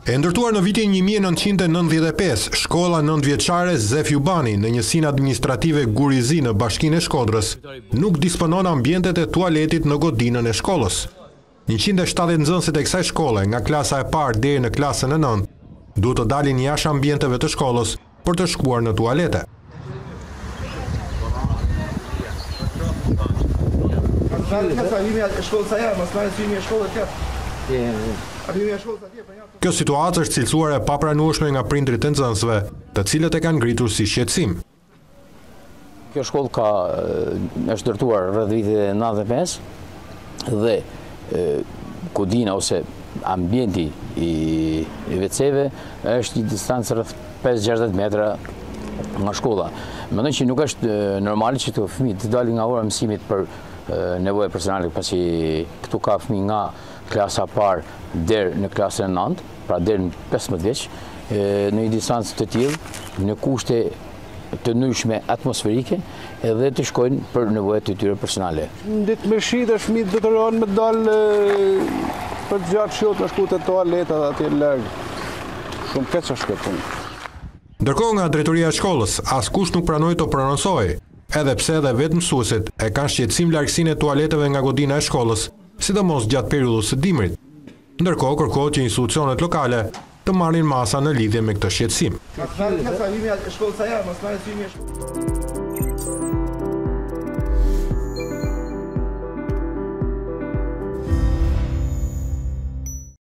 E ndërtuar në vitin 1995, shkolla 9 vjeçare Zef Jubani në njësinë administrative Gurizi në Bashkinë e Shkodrës nuk disponon ambientet e tualetit në godinën e shkollës. 170 nxënësit e kësaj shkolle nga klasa e parë deri në klasën e 9 duhet të dalin jashtë ambienteve të shkollës për të shkuar në tualete. Kjo situatë është cilësuar e papranueshme nga prindrit e nxënësve, të cilët e kanë ngritur si shqetësim. Kjo shkollë është ndërtuar rreth vitit 95 dhe kodina ose ambienti i WC-ve është një distancë rreth 5-60 metra nga shkolla. Mendoj që nuk është normale që këto fëmijë të dalin nga ora mësimit për nevojë personale, pasi këtu ka fëmijë nga klasa parë deri në klasën e 9, pra deri në 15 vjeç, në një distancë të tillë, në kushte të ndryshme atmosferike edhe të shkojnë për nevojat e tyre personale. Në ditë me shi dhe fëmijët detyrohen me dalë për të gjatë shkot në shku të toaletat atje larg. Shumë keq është kjo punë. Ndërkohë nga drejtoria e shkollës, askush nuk pranoi të prononsojë, edhe pse edhe vetë mësuesit e kanë shqetësim largësinë e tualeteve nga godina e shkollës, sidomos gjatë periudhës së dimrit. Ndërkohë kërkohet që institucionet lokale të marrin masa në lidhje me këtë shqetësim.